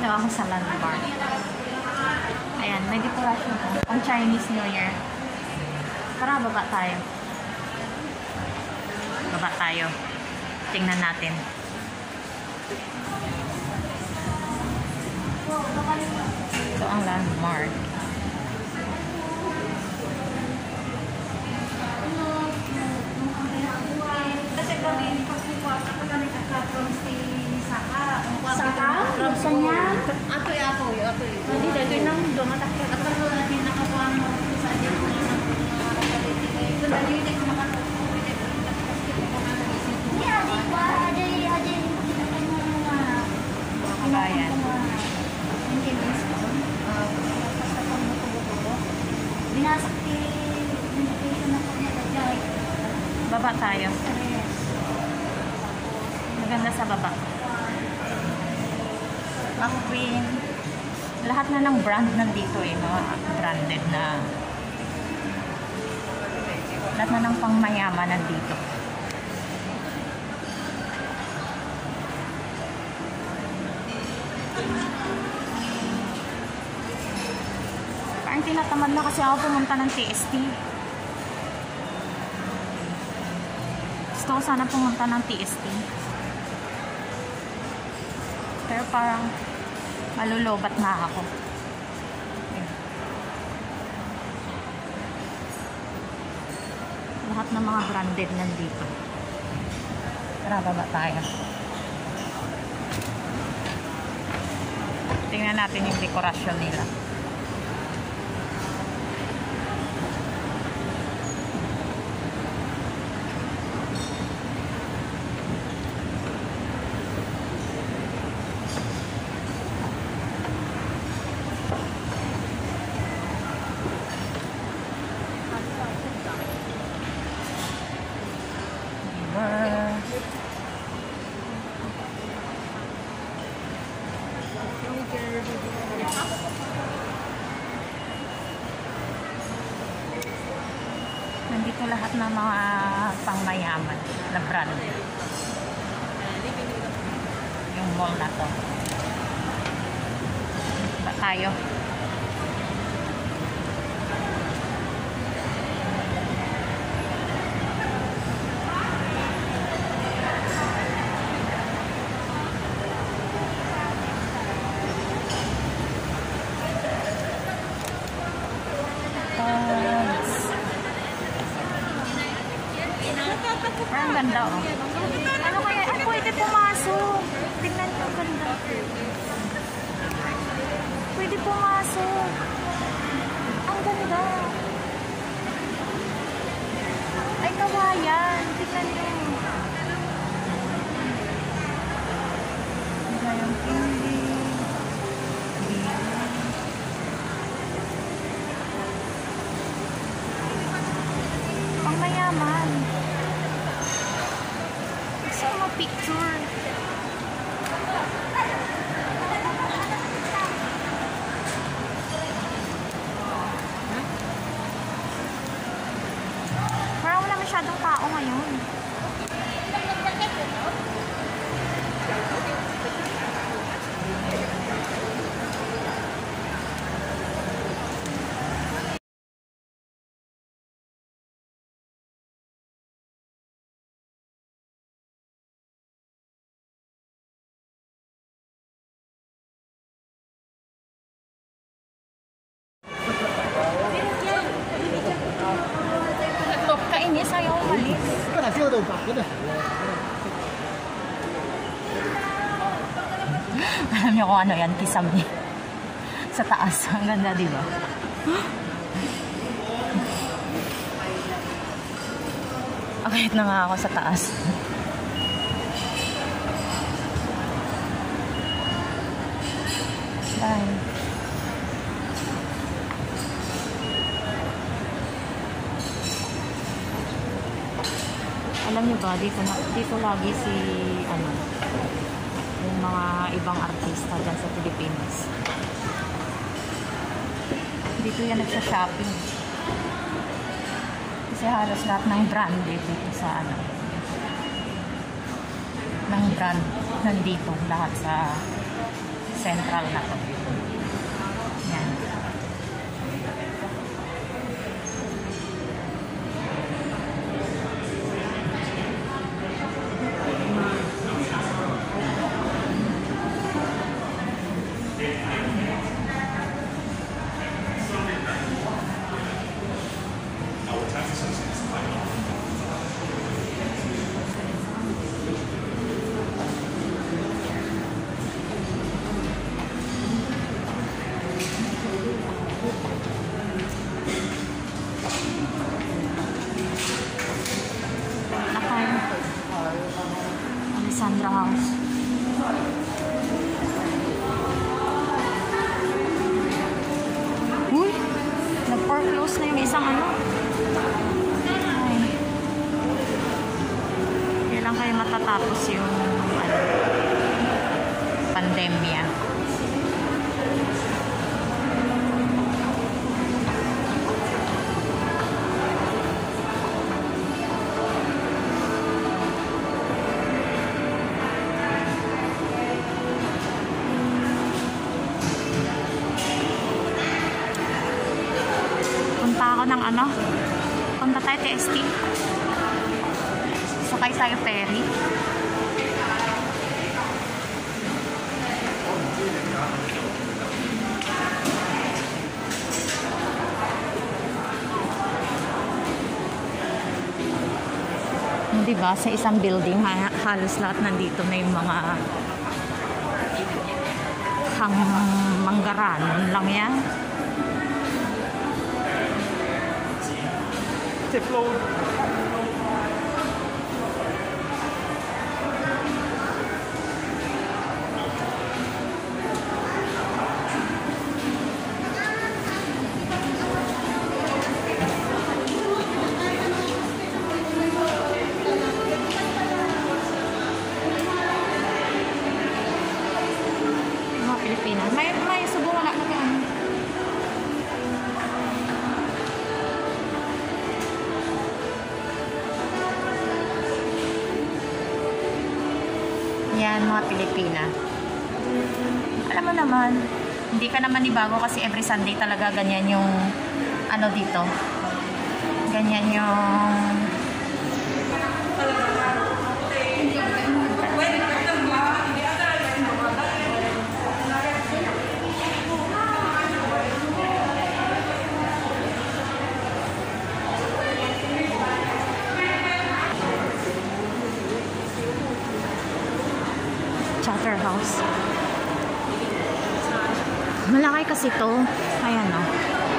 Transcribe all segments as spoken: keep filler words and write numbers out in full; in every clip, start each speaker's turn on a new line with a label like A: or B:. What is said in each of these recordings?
A: Dito ako sa landmark. Ayan, may decoration ko. Pang Chinese New Year. Tara, baba tayo. Baba tayo. Tingnan natin. Ito ang landmark. Kasi kami, pagkukuha ako kami from si Saka.
B: Saka? Gusto niya?
A: Ato y ako, ato y.
B: Hindi, dito lang doon matakit.
A: At pag wala din nakakuha mo sa atin mo na ito na din yung makakapagpapit.
B: Hindi, adik ba? Adik, adik.
A: Kabayan.
B: Hindi, miss ko. Basta pang natubuto. Binasak ni invitation ako niya.
A: Baba tayo. Maganda sa baba. McQueen. Lahat na ng brand nandito eh. Mga branded na. Lahat na ng pangmayaman nandito. Parang tinatamad na kasi ako pumunta ng T S T. Gusto ko sana pumunta ng T S T. Pero parang malulobat na ako. Ayan. Lahat ng mga branded nandito. Tara, baba tayo. Tingnan natin yung dekorasyon nila. Nandito lahat ng mga pangmayaman na brand. Yung mall na to. Ba tayo? Parang ganda, oh. Ano kaya? Ay, pwede pumasok. Tingnan nyo, ganda. Pwede pumasok. Ang ganda. Ay, kawayan. Tingnan nyo. Ang gayang hindi. Pang mayaman. Sama picture. Parang wala masyadong tao ngayon. Kainis, ayaw umalis. Alam niyo kung ano yan, kisame. Sa taas. Ang ganda, di ba? Akit na nga ako sa taas. Bye. Alam niyo ba, dito, na, dito lagi si, ano, yung mga ibang artista dyan sa Pilipinas. Dito yan nagsha-shopping. Kasi halos lahat ng brand dito sa, ano, ng brand nandito lahat sa central na to. Yan. Alessandra House. Uy! Nag-foreclose na yung isang ano. Ay. Kailan kayo matatapos yung ano, pandemya? Punta ako ng ano, punta tayo T S T, sakay tayo ferry. Diba, sa isang building ha halos lahat nandito na yung mga hang manggaran lang yan. Mga Pilipinas. May, may subo wala na ka ano. Yan, mga Pilipina. Alam mo naman, hindi ka naman ibago kasi every Sunday talaga ganyan yung ano dito. Ganyan yung Charter House. Malaki kasi to. Ayan o.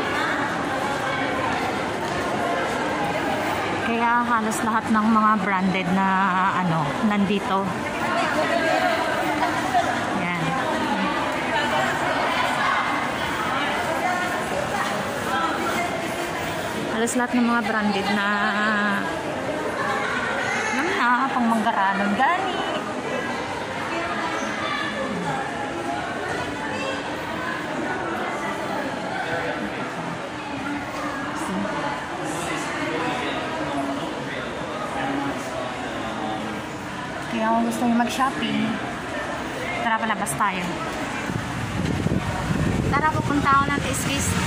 A: Kaya halos lahat ng mga branded na ano, nandito. Yan. Halos lahat ng mga branded na ano na, pang manggaranon gani. Kaya kung gusto nyo mag-shopping, tara palabas tayo. Tara, pupunta ako ng T S T.